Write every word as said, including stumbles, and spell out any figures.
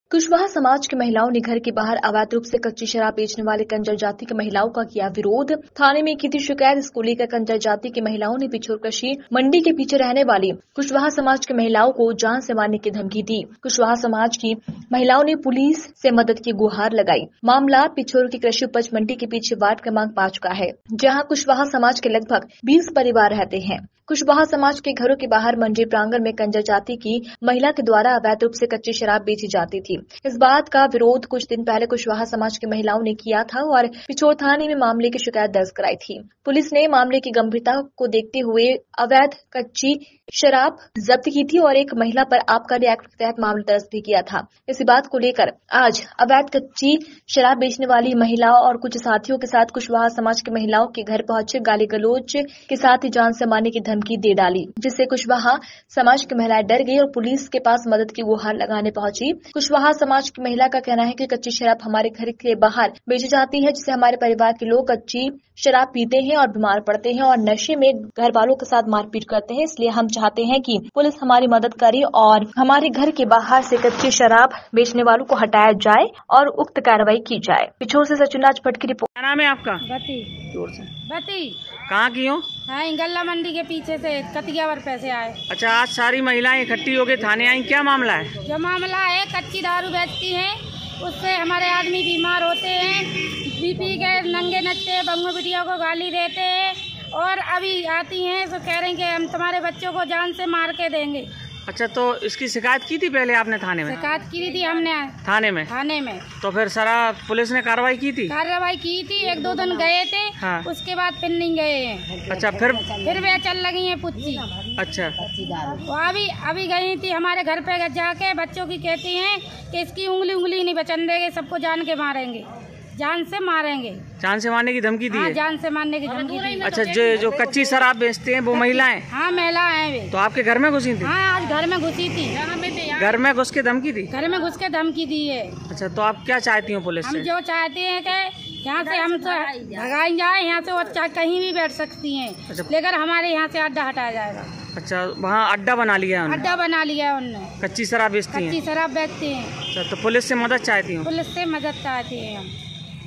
कुशवाहा समाज की महिलाओं ने घर के बाहर अवैध रूप से कच्ची शराब बेचने वाले कंजर जाति की महिलाओं का किया विरोध। थाने में की थी शिकायत। इसको लेकर कंजर जाति की महिलाओं ने पिछोर कृषि मंडी के पीछे रहने वाली कुशवाहा समाज की महिलाओं को जान से मारने की धमकी दी। कुशवाहा समाज की महिलाओं ने पुलिस से मदद की गुहार लगाई। मामला पिछोर की कृषि उपज मंडी के पीछे वार्ड क्रमांक पांच का है, जहाँ कुशवाहा समाज के लगभग बीस परिवार रहते हैं। कुशवाहा समाज के घरों के बाहर मंडी प्रांगण में कंजर जाति की महिला के द्वारा अवैध रूप से कच्ची शराब बेची जाती थी। इस बात का विरोध कुछ दिन पहले कुशवाहा समाज की महिलाओं ने किया था और पिछोर थाने में मामले की शिकायत दर्ज कराई थी। पुलिस ने मामले की गंभीरता को देखते हुए अवैध कच्ची शराब जब्त की थी और एक महिला पर आबकारी एक्ट के तहत मामला दर्ज भी किया था। इसी बात को लेकर आज अवैध कच्ची शराब बेचने वाली महिला और कुछ साथियों के साथ कुशवाहा समाज की महिलाओं के घर पहुंचे गाली गलौज के साथ ही जान से मारने की धमकी दे डाली, जिससे कुशवाहा समाज की महिलाएं डर गई और पुलिस के पास मदद की गुहार लगाने पहुंची। कुशवाहा समाज की महिला का कहना है कि कच्ची शराब हमारे घर के बाहर बेची जाती है, जिससे हमारे परिवार के लोग कच्ची शराब पीते हैं और बीमार पड़ते हैं और नशे में घर वालों के साथ मारपीट करते हैं। इसलिए हम चाहते हैं कि पुलिस हमारी मदद करे और हमारे घर के बाहर से कच्ची शराब बेचने वालों को हटाया जाए और उक्त कार्रवाई की जाए। पिछोर से सचिन राज भट्ट की रिपोर्ट। क्या नाम है आपका? बती। जोर से। बती। कहाँ की हो? हाँ, गल्ला मंडी के पीछे से कतियावर पैसे आए। अच्छा, आज सारी महिलाएं इकट्ठी होके थाने आई, क्या मामला है? जो मामला है, कच्ची दारू बेचती हैं, उससे हमारे आदमी बीमार होते हैं, बीपी के नंगे नचते हैं, बंगो बिटिया को गाली देते हैं और अभी आती हैं तो कह रहे हैं कि हम तुम्हारे बच्चों को जान से मार के देंगे। अच्छा, तो इसकी शिकायत की थी पहले आपने थाने में? शिकायत की थी हमने थाने में। थाने में तो फिर सारा पुलिस ने कार्रवाई की थी? कार्रवाई की थी, एक दो दिन गए थे। हाँ। उसके बाद फिर नहीं गए हैं। अच्छा, फिर फिर वे चल लगी है पुच्ची। अच्छा, वो अभी अभी गई थी हमारे घर पे जाके बच्चों की कहती हैं कि इसकी उंगली उंगली नहीं बचन देंगे, सबको जान के मारेंगे, जान से मारेंगे। जान से मारने की धमकी दी? हाँ, है? जान से मारने की धमकी दी। अच्छा, जो जो कच्ची शराब बेचते हैं वो महिलाएं? हाँ, महिला है वे। तो आपके घर में घुसी थी? हाँ, आज घर में घुसी थी। घर में घुस के धमकी दी? घर में घुस के धमकी दी है। अच्छा, तो आप क्या चाहती हो पुलिस से? हम जो चाहते हैं कि यहाँ से हम भगाई जाए, यहाँ से वो कहीं भी बैठ सकती हैं। अच्छा। लेकर हमारे यहाँ से अड्डा हटाया जाएगा। अच्छा, वहाँ अड्डा बना लिया है? अड्डा बना लिया है उन्होंने। कच्ची शराब बेचती हैं? कच्ची शराब बेचती हैं। अच्छा, तो पुलिस से मदद चाहती हूँ? पुलिस से मदद चाहती है हम।